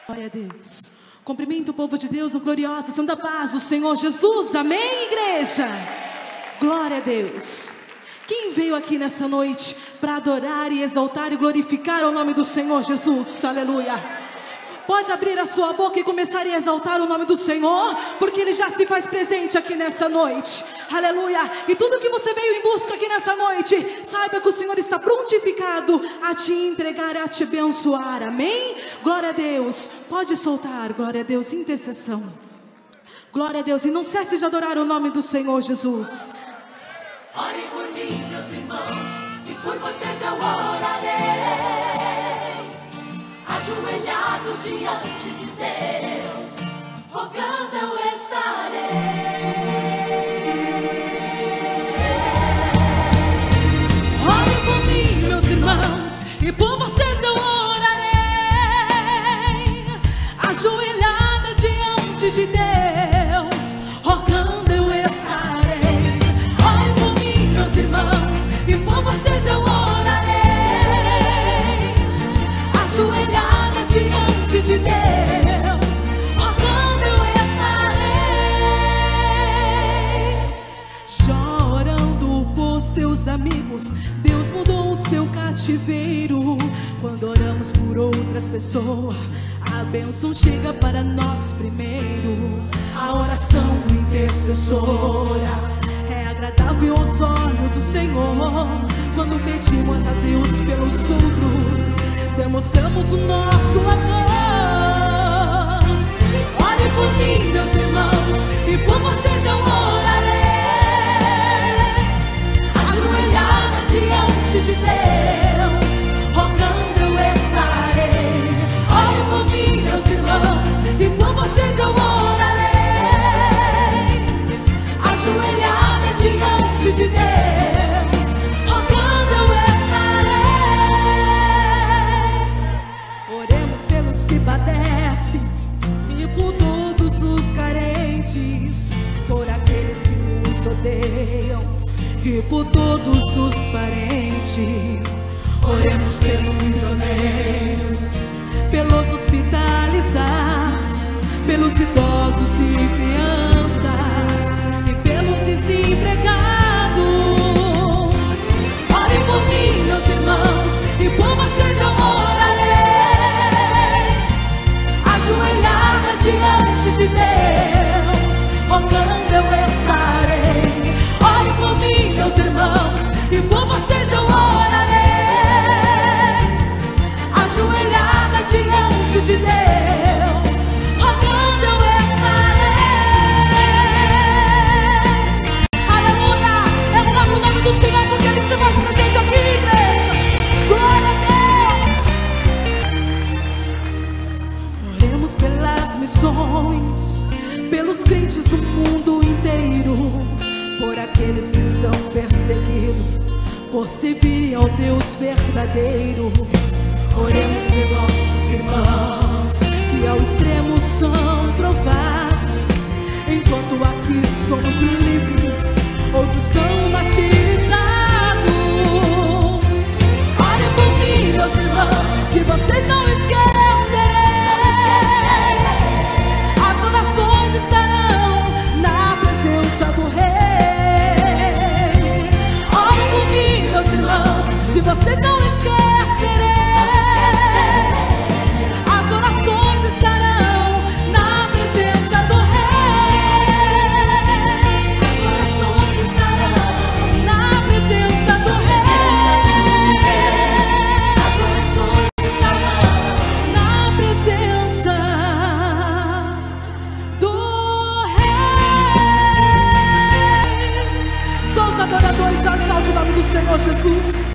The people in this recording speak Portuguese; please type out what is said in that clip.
Glória a Deus. Cumprimento o povo de Deus no gloriosa santa paz do Senhor Jesus. Amém, igreja? Glória a Deus. Quem veio aqui nessa noite para adorar e exaltar e glorificar o nome do Senhor Jesus? Aleluia. Pode abrir a sua boca e começar a exaltar o nome do Senhor, porque Ele já se faz presente aqui nessa noite. Aleluia. E tudo que você veio em busca aqui nessa noite, saiba que o Senhor está prontificado a te entregar, a te abençoar. Amém? Glória a Deus. Pode soltar, glória a Deus, intercessão. Glória a Deus. E não cesse de adorar o nome do Senhor Jesus. Ore por mim, meus irmãos, e por vocês eu orarei. Ajoelhado diante de Deus, rogando eu estarei. Ore por mim, meus irmãos, e por vocês eu orarei. Ajoelhada diante de Deus, rogando eu estarei. Ore por mim, meus irmãos, e por vocês eu orarei. Ajoelhada diante de Deus, rogando eu estarei. Chorando por seus amigos, Deus mudou o seu cativeiro. Quando oramos por outras pessoas, a bênção chega para nós primeiro. A oração intercessora é agradável aos olhos do Senhor. Quando pedimos a Deus pelos outros, demonstramos o nosso amor. Ore por mim, meus irmãos, e por vocês eu orarei. Ajoelhada diante de Deus, rogando eu estarei. Ore por mim, meus irmãos, e por vocês eu orarei. Ajoelhada diante de Deus, rogando eu estarei. Oremos pelos que padecem e por todos os carentes, por aqueles que nos odeiam e por todos os parentes. Oremos pelos prisioneiros, pelos hospitalizados, pelos idosos e crianças e pelo desempregado. Ore por mim, meus irmãos, e por vocês eu orarei. Ajoelhada diante de Deus, rogando eu estarei. Ore por mim, meus irmãos, e por vocês eu orarei. Ajoelhada diante de Deus, rogando eu estarei. Aleluia! Exalta o nome do Senhor, porque Ele se faz presente aqui, igreja. Glória a Deus! Oremos pelas missões, pelos crentes do mundo inteiro, por aqueles que são perseguidos, por servirem ao Deus verdadeiro. Oremos por nossos irmãos, que ao extremo são provados. Enquanto aqui somos livres, outros são martirizados. Ore por mim, meus irmãos, de vocês não esquecerei. As orações estarão na presença do Rei. Ore por mim, meus irmãos, de vocês não esquecerei. As orações estarão na presença do Rei. As orações estarão na presença do Rei. As orações estarão na presença do Rei. Só os adoradores, exalte o nome do Senhor Jesus.